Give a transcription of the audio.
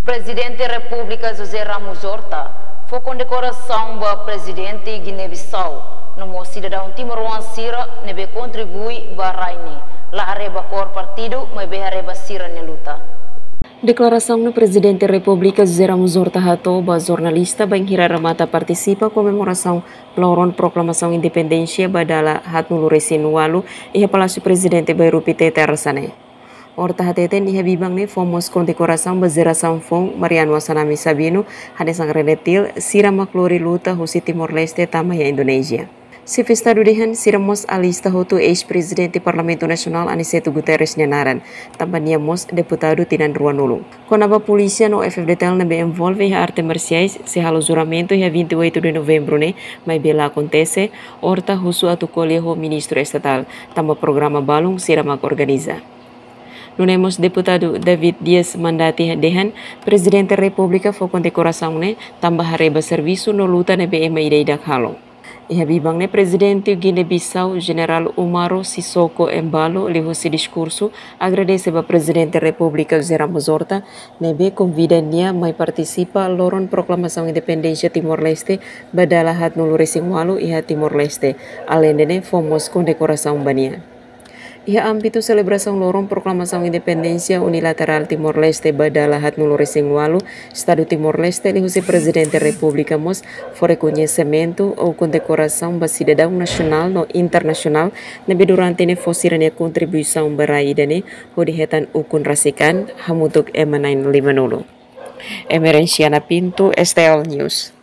Presidente da República José Ramos Horta foi condecoração do presidente Guiné-Bissau no cidadão Timor Sira nebe contribui Bahraini la areba cor partido mas be areba Sira ne luta. Declaração do Presidente da República José Ramos Horta hato ba jornalista bang hira ramata participa comemoração Lauron Proclamação Independência badala hat nulu resin walu e Palácio Presidente Bairro Pitete Arsane. Horta hateten di habibang ni fomos condecoração bazeração fong Mariano Wasanami Sabino hade sang renetil sira maklori luta husi Timor Leste tamaya Indonesia. Si festado dihan siramos alista hotu ex-presidente Parlamento Nasional Aniceto Guterres nyanaran, tambania mos deputado tinan ruanulu. Konaba polícia no FFDTL nebe envolve a arte marciais se halo juramento dia 28 de novembro ne, mai bela acontece, Horta husu atu colhejo ministro estatal, tamba programa balung siramak organiza. Nunemos deputado David Dias Mandati dehan, Presidente da República foi condecoração ne, tamba hareba serviço no luta nebe ema ideidak halong. Ihabibang ne Presidente Guiné-Bissau General Umaro Sissoko Embalo levou esse discurso, agradece ao Presidente da República José Ramos Horta, nebe convida-nia mai participa loron Proclamação Independência Timor-Leste badala hat nulu resing walu iha Timor-Leste, além de fomos condecoração bania. Ia ambito celebração loron Proclamação Independência Unilateral Timor-Leste badala hat nulu resing walu, Estado Timor-Leste levou esse Presidente da República mos for reconhecimento ou condecoração ba cidadão nacional no internacional nebe durante ne fosirania contribuição baraida ne hodi hetan ukun rasikan hamutuk ema 950. Emerenciana Pinto, STL News.